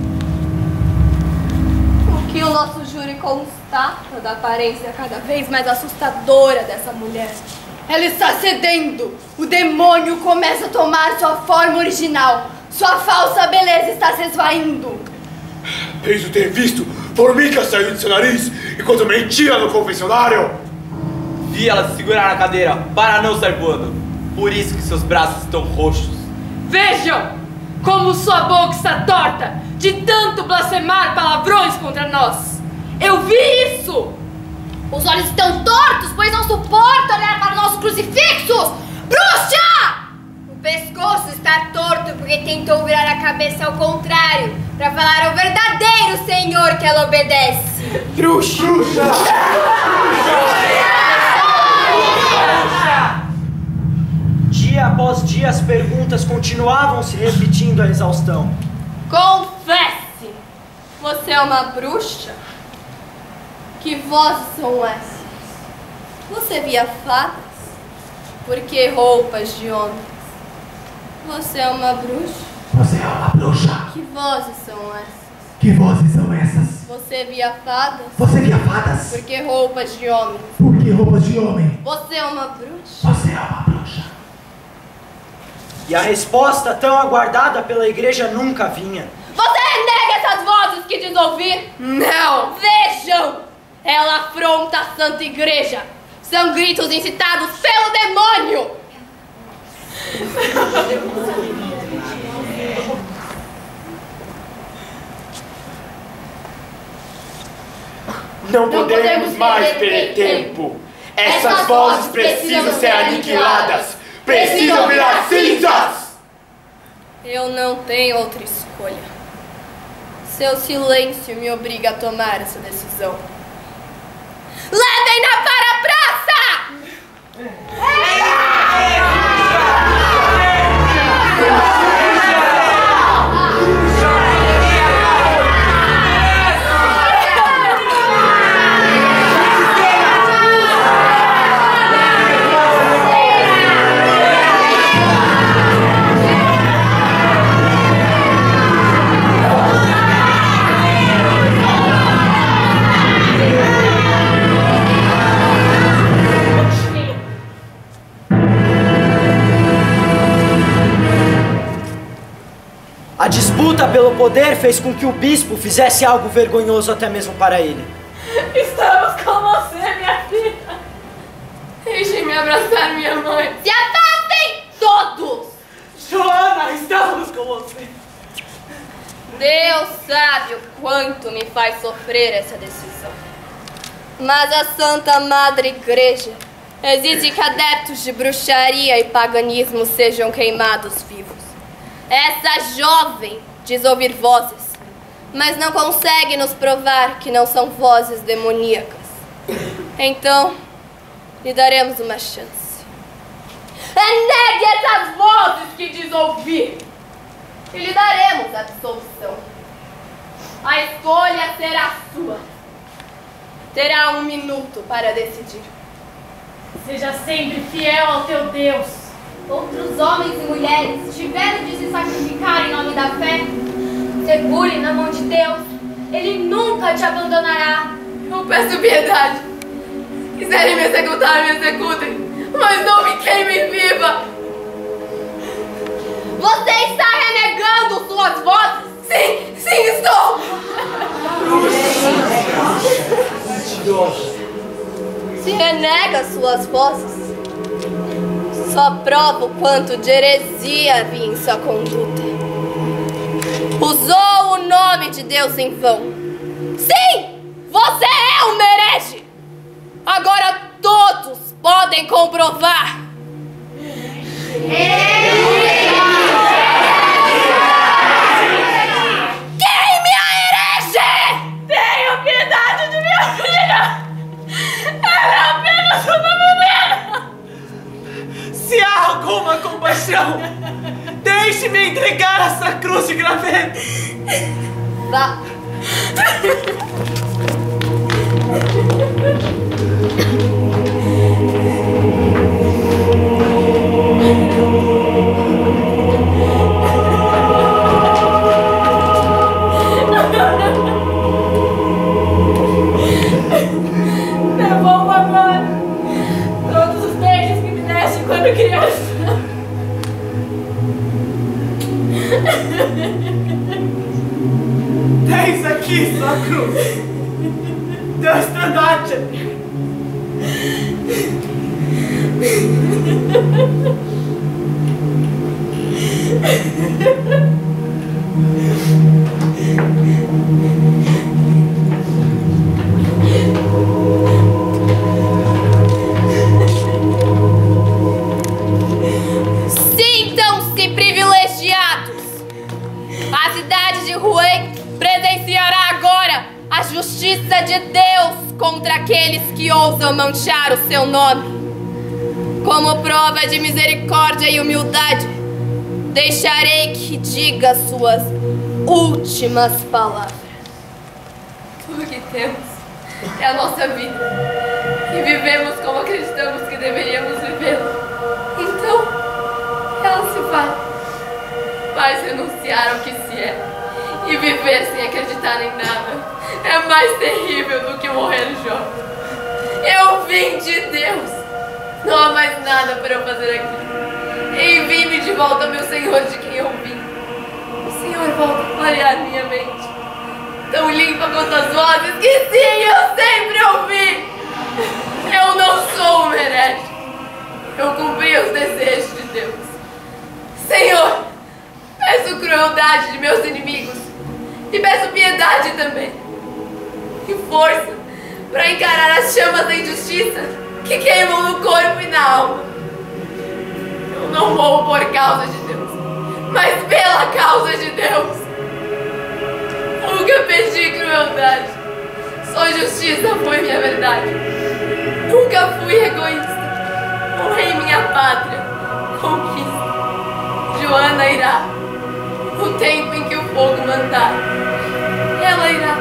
O que o nosso júri constata da aparência cada vez mais assustadora dessa mulher. Ela está cedendo. O demônio começa a tomar sua forma original. Sua falsa beleza está se esvaindo. Penso ter visto formigas saindo de seu nariz enquanto mentia no confessionário. Vi ela se segurar na cadeira para não sair voando. Por isso que seus braços estão roxos. Vejam como sua boca está torta de tanto blasfemar palavrões contra nós. Eu vi isso! Os olhos estão tortos, pois não suportam olhar para nossos crucifixos! Bruxa! O pescoço está torto porque tentou virar a cabeça ao contrário, para falar ao verdadeiro Senhor que ela obedece. Bruxa! Dia após dia as perguntas continuavam se repetindo à exaustão. Confesse! Você é uma bruxa? Que vozes são essas? Você via fadas? Por que roupas de homens? Você é uma bruxa? Você é uma bruxa. Que vozes são essas? Que vozes são essas? Você via fadas? Você via fadas? Por que roupas de homens? Por que roupas de homem? Você é uma bruxa? Você é uma bruxa. E a resposta tão aguardada pela igreja nunca vinha. Você renega essas vozes que diz ouvir? Não! Vejam! Ela afronta a Santa Igreja. São gritos incitados pelo demônio! Não podemos mais perder tempo. Essas vozes precisam ser aniquiladas. Precisam virar cinzas! Eu não tenho outra escolha. Seu silêncio me obriga a tomar essa decisão. Levem-na para a praça! poder fez com que o bispo fizesse algo vergonhoso até mesmo para ele. Estamos com você, minha filha. Deixem-me abraçar minha mãe. Se afastem todos! Joana, estamos com você. Deus sabe o quanto me faz sofrer essa decisão. Mas a Santa Madre Igreja exige que adeptos de bruxaria e paganismo sejam queimados vivos. Essa jovem diz ouvir vozes, mas não consegue nos provar que não são vozes demoníacas. Então, lhe daremos uma chance. Negue essas vozes que diz ouvir e lhe daremos a absolvição. A escolha será sua. Terá 1 minuto para decidir. Seja sempre fiel ao teu Deus. Outros homens e mulheres tiveram de se sacrificar em nome da fé. Segure na mão de Deus. Ele nunca te abandonará. Eu peço piedade. Quiserem me executar, me executem. Mas não me queimem viva. Você está renegando suas vozes? Sim, sim, estou. Se renega suas vozes, só prova o quanto de heresia havia em sua conduta. Usou o nome de Deus em vão. Sim, você é um herege. Agora todos podem comprovar. Queime a herege! Tenha piedade de minha filha! Ela é apenas uma menina! Se há alguma compaixão, deixe-me entregar essa cruz de graveto. Vá. Devolvo agora todos os beijos que me deste quando criança. Tens aqui sua cruz. Teu estandarte. Sintam-se privilegiados. A cidade de Rouen presenciará agora a justiça de Deus contra aqueles que ousam manchar o seu nome. Como prova de misericórdia e humildade, deixarei que diga suas últimas palavras. Tudo que temos é a nossa vida e vivemos como acreditamos que deveríamos vivê-la. Então, ela se vai. Mas renunciar ao que se é e viver sem acreditar em nada é mais terrível do que morrer jovem. Eu vim de Deus. Não há mais nada para eu fazer aqui. Envie-me de volta, meu Senhor, de quem eu vim. O Senhor volta a clarear minha mente, tão limpa quanto as vozes que sim, eu sempre ouvi. Eu não sou um herege. Eu cumpri os desejos de Deus. Senhor, peço crueldade de meus inimigos e peço piedade também. E força para encarar as chamas da injustiça que queimam no corpo e na alma. Eu não morro por causa de Deus, mas pela causa de Deus. Nunca pedi crueldade, só justiça foi minha verdade. Nunca fui egoísta, honrei minha pátria, conquista. Joana irá, no tempo em que o fogo mandar, ela irá.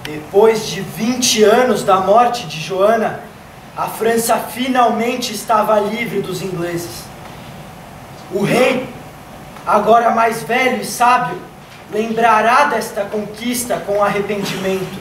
Depois de 20 anos da morte de Joana, a França finalmente estava livre dos ingleses. O rei, agora mais velho e sábio, lembrará desta conquista com arrependimento.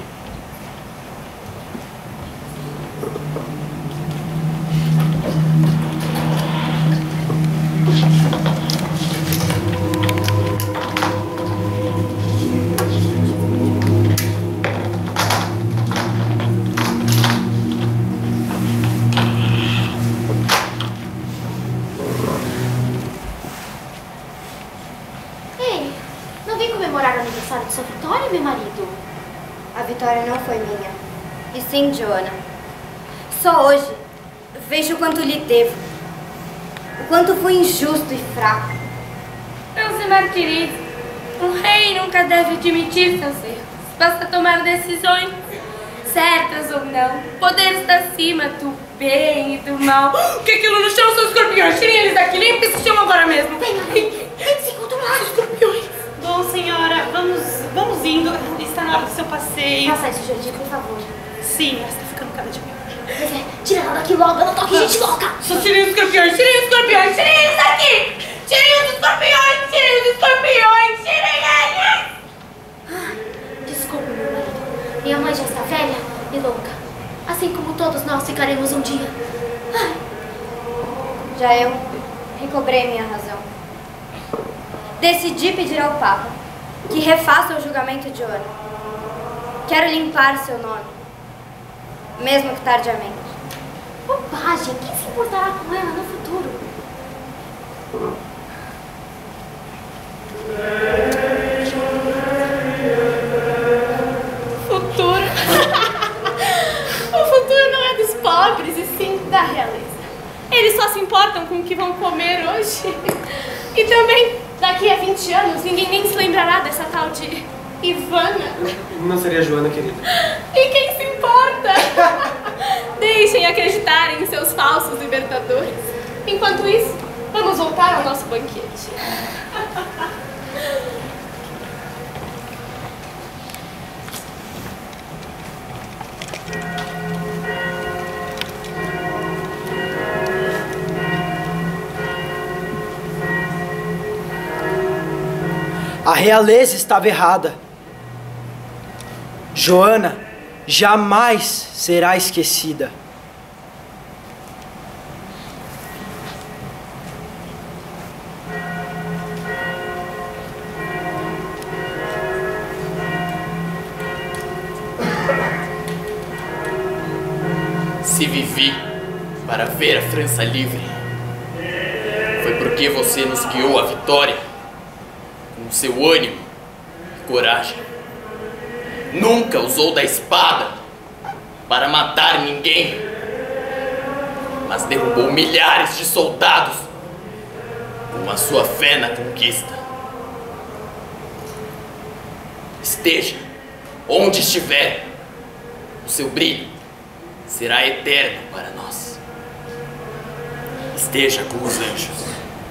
aniversário de sua Vitória, meu marido? A vitória não foi minha, e sim Joana. Só hoje vejo o quanto lhe devo, o quanto fui injusto e fraco. Não se martirize. Um rei nunca deve admitir seus erros. Basta tomar decisões, certas ou não. O poder está acima do bem e do mal. O que é aquilo no chão são escorpiões? Tirem eles daqui, limpe esse chão agora mesmo. Vem, segundo lá, escorpiões. Bom, senhora, vamos indo. Está na hora do seu passeio. Faça isso, Jardim, por favor. Sim, ela está ficando cada dia pior. Pois é, tira ela daqui logo, eu não toque gente louca. Só tirem os escorpiões, tirem os escorpiões, tirem eles daqui. Tirem os escorpiões, tirem os escorpiões, tirem eles. Desculpe, meu marido. Minha mãe já está velha e louca. Assim como todos nós ficaremos um dia. Já eu recobrei minha razão. Decidi pedir ao Papa que refaça o julgamento de Joana. Quero limpar seu nome, mesmo que tardiamente. Bobagem! Quem se importará com ela no futuro? Futuro? O futuro não é dos pobres, e sim da realeza. Eles só se importam com o que vão comer hoje. E também, daqui a 20 anos, ninguém nem se lembrará dessa tal de Ivana. Não seria Joana, querida. E quem se importa? Deixem acreditar em seus falsos libertadores. Enquanto isso, vamos voltar ao nosso banquete. A realeza estava errada. Joana jamais será esquecida. Se vivi para ver a França livre, foi porque você nos guiou à vitória com seu ânimo e coragem. Nunca usou da espada para matar ninguém, mas derrubou milhares de soldados com a sua fé na conquista. Esteja onde estiver, o seu brilho será eterno para nós. Esteja com os anjos.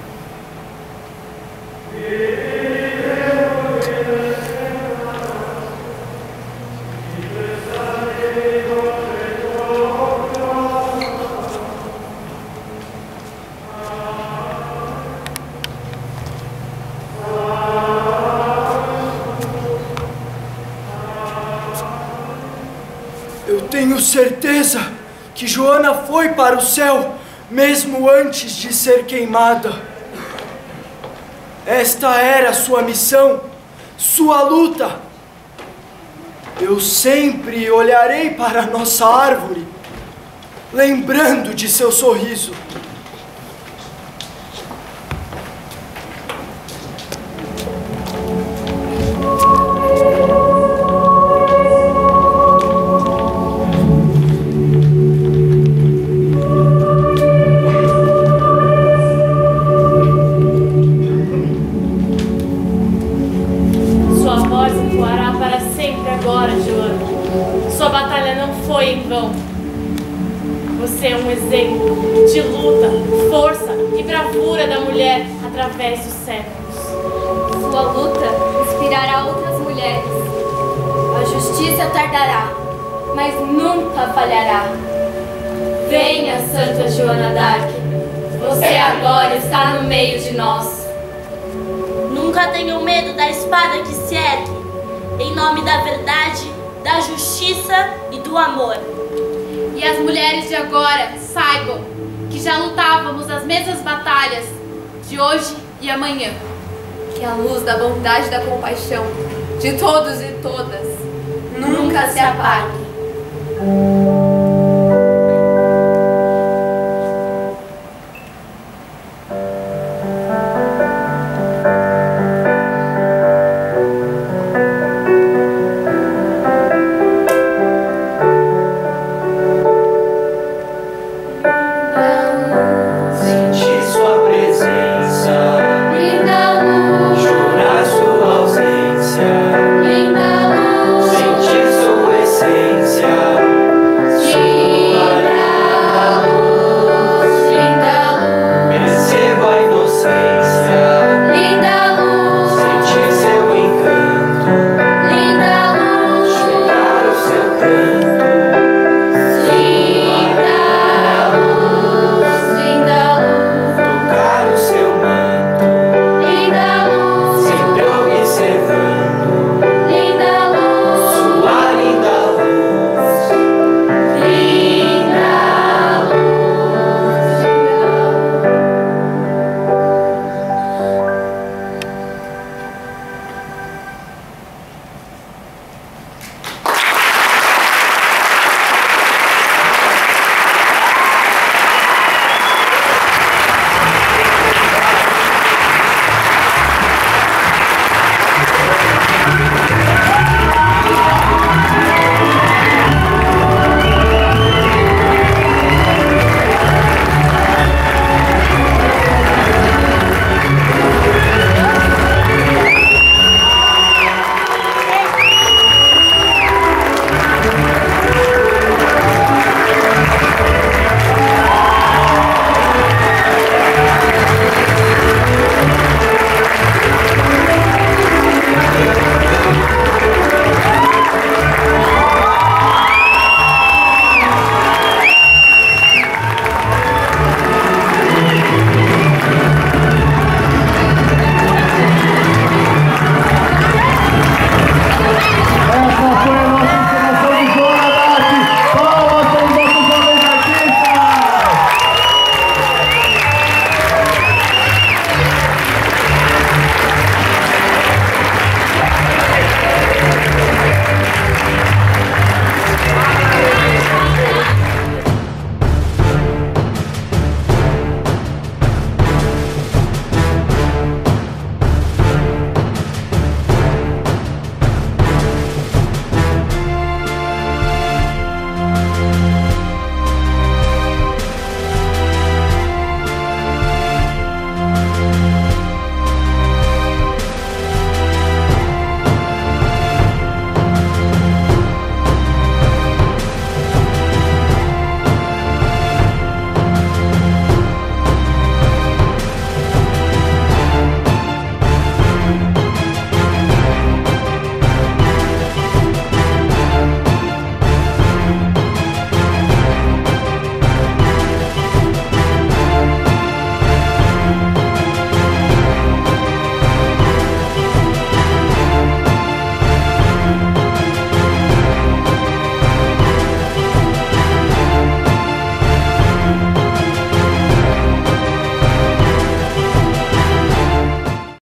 Eu tenho certeza que Joana foi para o céu, mesmo antes de ser queimada. Esta era sua missão, sua luta. Eu sempre olharei para a nossa árvore, lembrando de seu sorriso. Você é um exemplo de luta, força e bravura da mulher através dos séculos. Sua luta inspirará outras mulheres. A justiça tardará falhará, mas nunca falhará. Venha, Santa Joana d'Arc, você agora está no meio de nós. Nunca tenham medo da espada que se ergue, em nome da verdade, da justiça e do amor. E as mulheres de agora saibam que já lutávamos as mesmas batalhas de hoje e amanhã. Que a luz da bondade e da compaixão de todos e todas nunca se apague.